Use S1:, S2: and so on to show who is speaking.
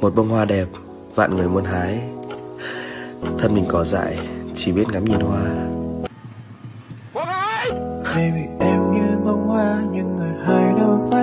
S1: Một bông hoa đẹp, vạn người muốn hái. Thân mình cỏ dại, chỉ biết ngắm nhìn hoa.
S2: Baby em như bông hoa nhưng người hai đâu phải